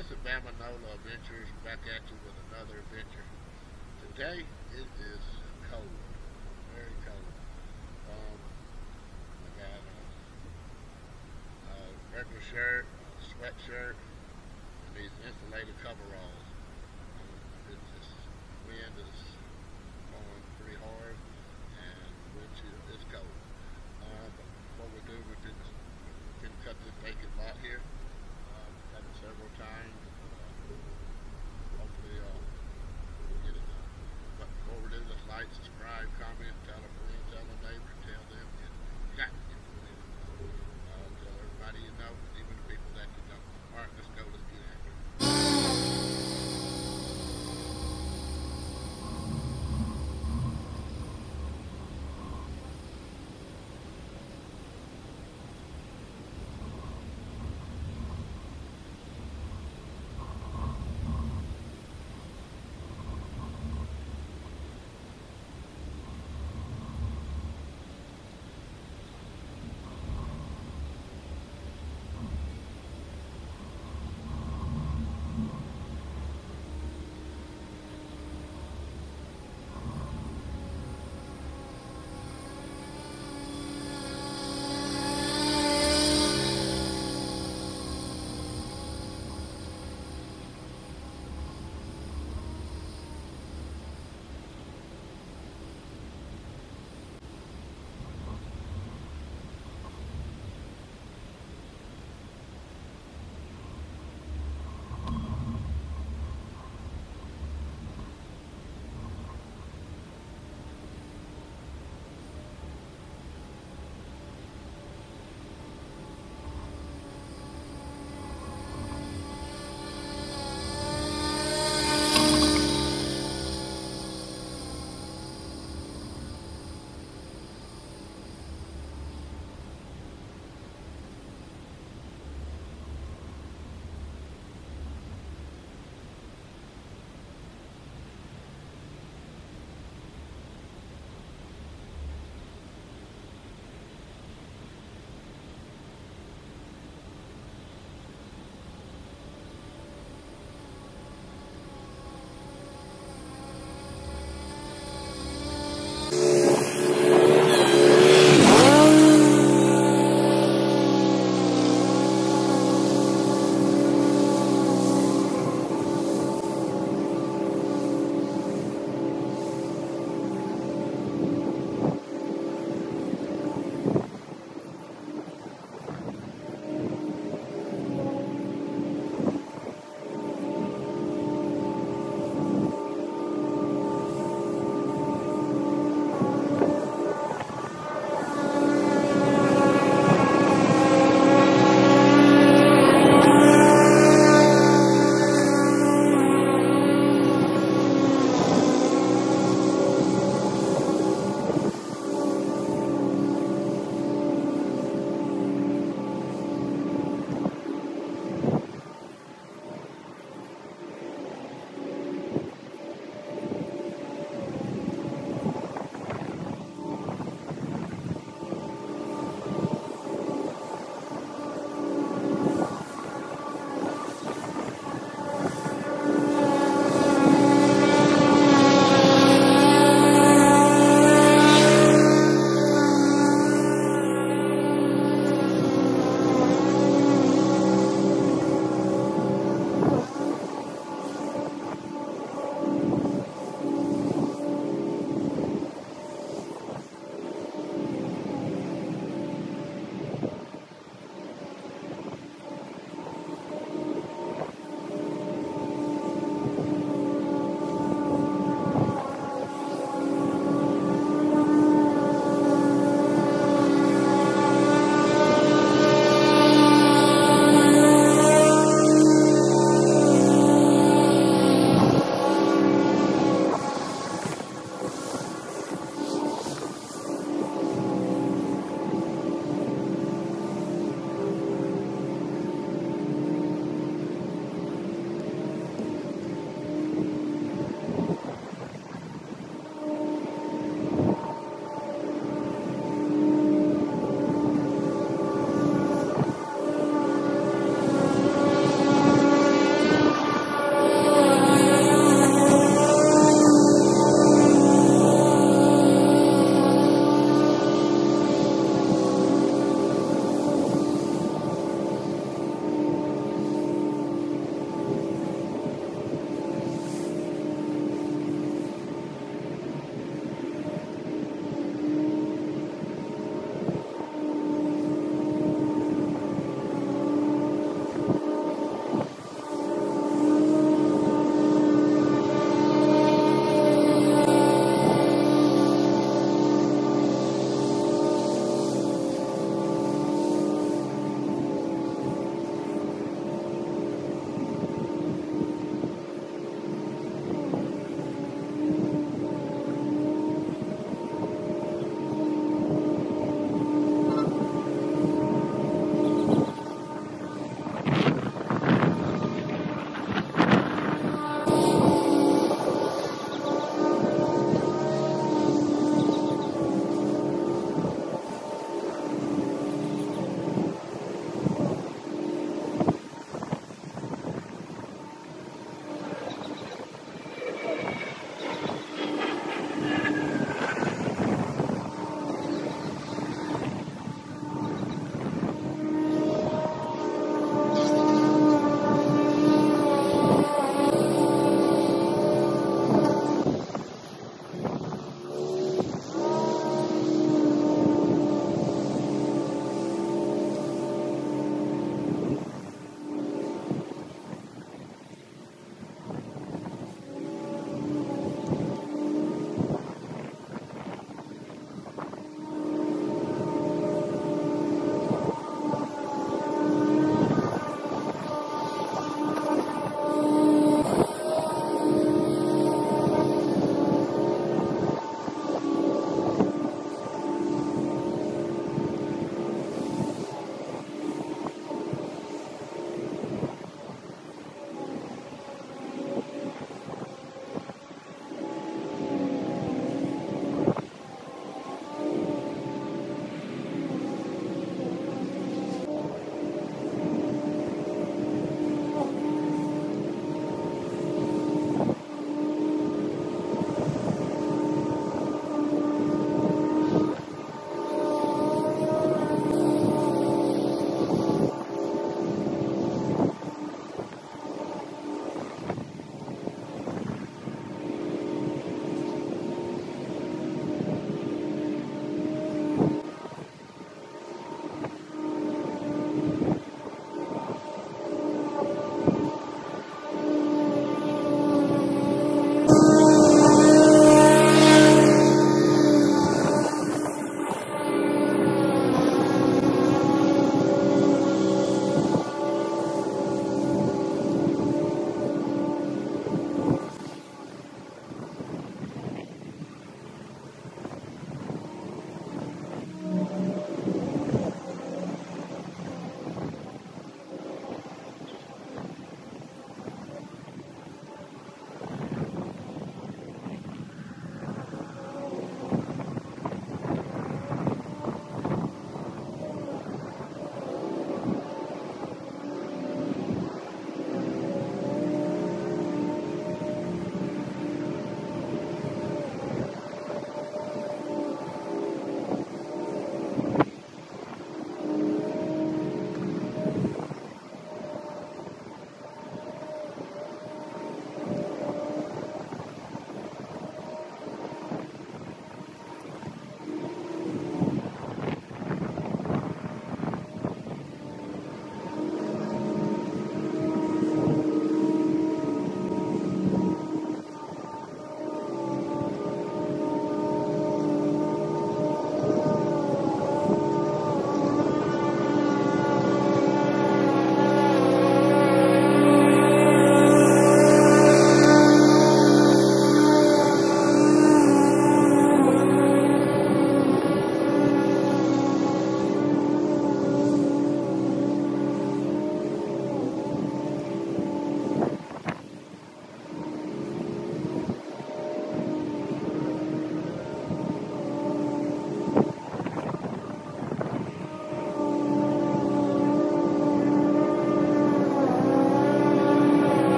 This is Bamanola Adventures back at you with another adventure. Today it is cold, very cold. I got a regular shirt, a sweatshirt, and these insulated coveralls. It's just wind is blowing pretty hard, and wind chill is cold. But what we do, we can cut this vacant lot here. Cut it several times. Hopefully, get it done. But before we do, let's like, subscribe, comment, tell a friend, tell a neighbor, tell them you got to get it done. Tell everybody you know, even the people that you don't. All right, let's go. Let's get after it.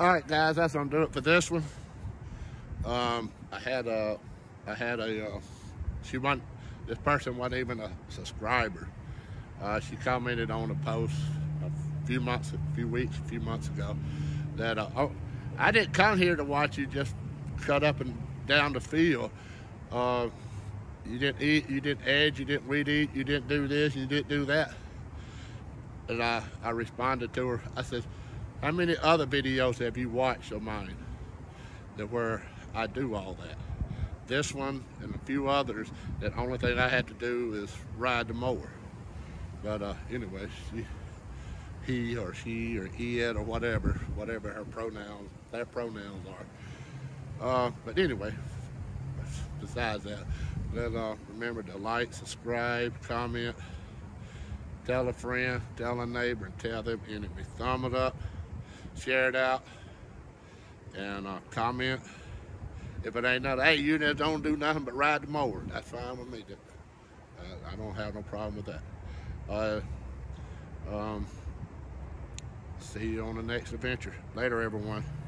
All right, guys, that's gonna do it for this one. This person wasn't even a subscriber. She commented on a post a few months ago that oh, I didn't come here to watch you just cut up and down the field. You didn't eat, you didn't edge, you didn't weed eat, you didn't do this, you didn't do that. And I responded to her. I said, how many other videos have you watched of mine that where I do all that? This one and a few others, the only thing I had to do is ride the mower. But anyway, he or she or it or whatever her pronouns, their pronouns are. But anyway, besides that, let's remember to like, subscribe, comment, tell a friend, tell a neighbor, and tell them enemy. Thumb it up, share it out, and comment. If it ain't nothing, hey, you just don't do nothing but ride the mower. That's fine with me. I don't have no problem with that. See you on the next adventure. Later, everyone.